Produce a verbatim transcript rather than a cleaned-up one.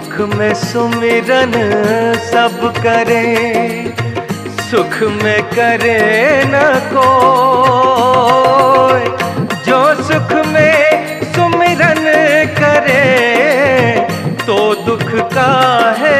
दुख में सुमिरन सब करे, सुख में करे न कोई। जो सुख में सुमिरन करे तो दुख का है